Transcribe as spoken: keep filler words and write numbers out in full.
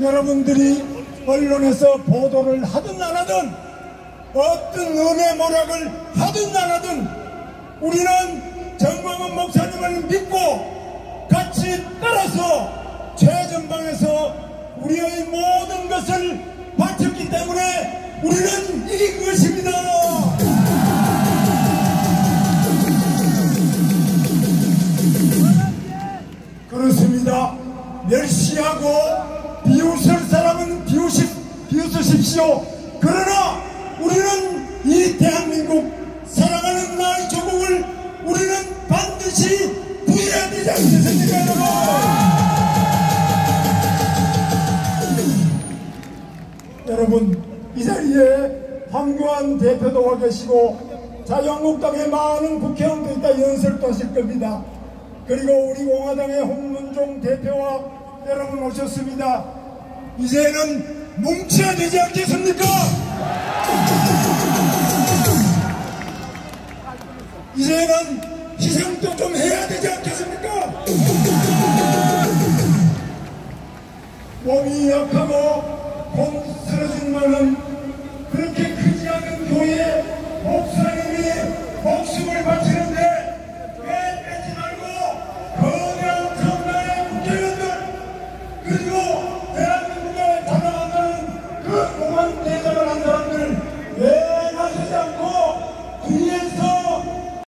여러분들이 언론에서 보도를 하든 안 하든 어떤 은혜 모략을 하든 안 하든 우리는 정광훈 목사님을 믿고 같이 따라서 최전방에서 우리의 모든 것을 바쳤기 때문에 우리는 이긴 것입니다. 그렇습니다. 멸시하고 비웃을 사람은 비웃시, 비웃으십시오. 그러나 우리는 이 대한민국 사랑하는 나의 조국을 우리는 반드시 구해야 되지 않겠습니까, 여러분? 여러분, 이 자리에 황교안 대표도 와 계시고 자유한국당의 많은 국회의원도 이따 연설도 하실 겁니다. 그리고 우리 공화당의 홍문종 대표와 여러분 오셨습니다. 이제는 뭉쳐야 되지 않겠습니까? 이제는 희생도 좀 해야 되지 않겠습니까? 몸이 약하고